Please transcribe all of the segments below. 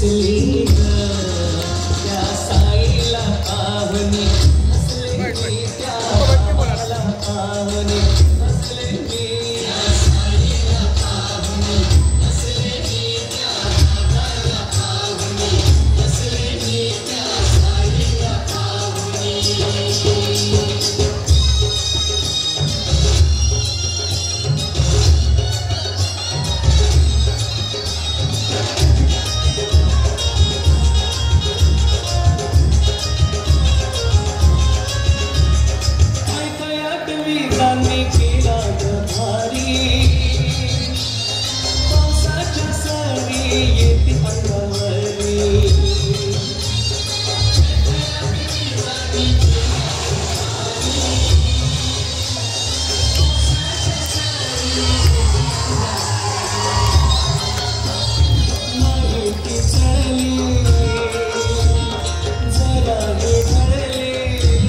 दिसली त्या साईला पावनी हसले मी त्या बाबाला पावनी हसले मी त्या साईला पावनी हसले मी त्या बाबाला पावनी हसले मी त्या साईला पावनी केला भारी पावसाच्या सरी येते अंगावरी माहिती चढली जरा हे ढळले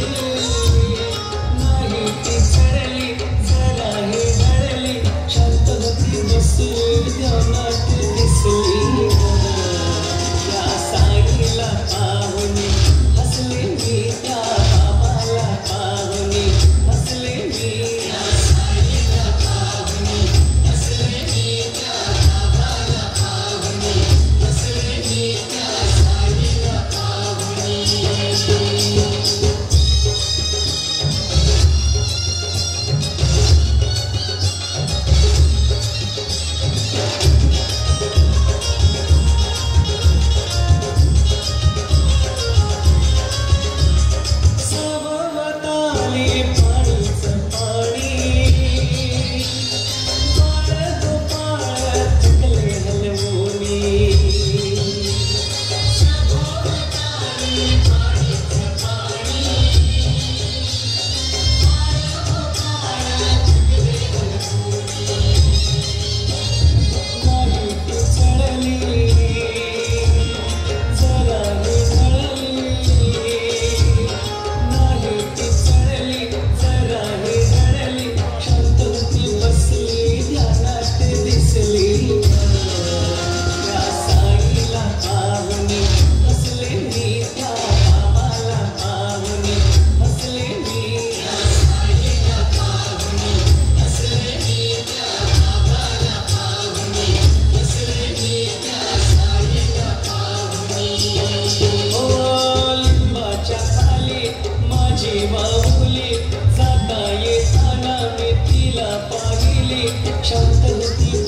माहिती चढली जरा हे ढळली शांत होती बसली ध्यानात दिसली त्या साईला पाहुनी हसले मी त्या बाबाला पाहुनी हसले मी त्या साईला पाहुनी हसले मी त्या बाबाला पाहुनी हसले मी त्या साईला पाहुनी सभोवताली पाणीचं पाणी पाळ गोपाळ थकले हलवूनी सभोवताली पाणीचं पाणी पाळ गोपाळ थकले हलवूनी माहिती चढली जरा हे ढळली माहिती चढली जरा हे ढळली शांत होती बसली ध्यानात दिसली त्या साईला पाहुनी हसले मी त्या बाबाला पाहुनी हसले मी त्या साईला पाहुनी हसले मी त्या बाबाला पाहुनी हसले मी त्या साईला पाहुनी ओ लिंबाच्या खाली माझी बाहुली जाता येताना मी तिला पाहिली शांत होती